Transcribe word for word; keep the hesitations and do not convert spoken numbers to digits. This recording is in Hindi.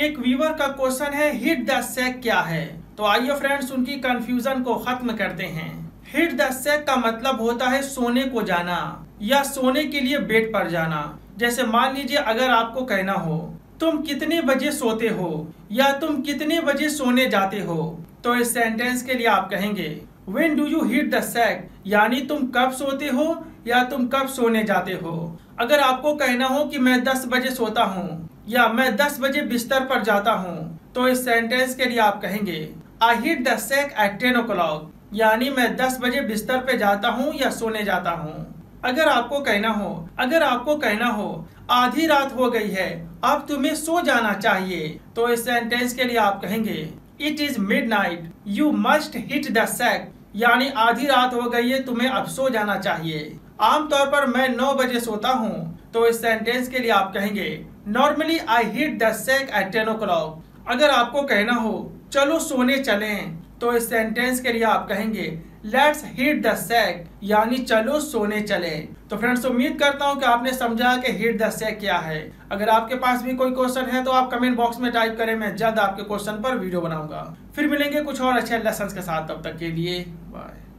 एक व्यूअर का क्वेश्चन है हिट द सैक क्या है। तो आइए फ्रेंड्स उनकी कंफ्यूजन को खत्म करते हैं। हिट द सैक का मतलब होता है सोने को जाना या सोने के लिए बेड पर जाना। जैसे मान लीजिए अगर आपको कहना हो तुम कितने बजे सोते हो या तुम कितने बजे सोने जाते हो, तो इस सेंटेंस के लिए आप कहेंगे when do you hit the sack, यानी तुम कब सोते हो या तुम कब सोने जाते हो। अगर आपको कहना हो कि मैं दस बजे सोता हूँ या मैं दस बजे बिस्तर पर जाता हूँ, तो इस सेंटेंस के लिए आप कहेंगे I hit the sack at ten o'clock, यानी मैं दस बजे बिस्तर पे जाता हूँ या सोने जाता हूँ। अगर आपको कहना हो अगर आपको कहना हो आधी रात हो गई है अब तुम्हें सो जाना चाहिए, तो इस सेंटेंस के लिए आप कहेंगे it is midnight you must hit the sack, यानी आधी रात हो गई है तुम्हें अब सो जाना चाहिए। आमतौर पर मैं नौ बजे सोता हूँ, तो इस सेंटेंस के लिए आप कहेंगे normally I hit the sack at ten o'clock. अगर आपको कहना हो चलो सोने चलें, तो इस सेंटेंस के लिए आप कहेंगे लेट्स हिट द सैक, यानी चलो सोने चलें। तो फ्रेंड्स उम्मीद करता हूं कि आपने समझा कि हिट द सैक क्या है। अगर आपके पास भी कोई क्वेश्चन है तो आप कमेंट बॉक्स में टाइप करें, मैं जल्द आपके क्वेश्चन पर वीडियो बनाऊंगा। फिर मिलेंगे कुछ और अच्छे लेसन्स के साथ, तब तक के लिए बाय।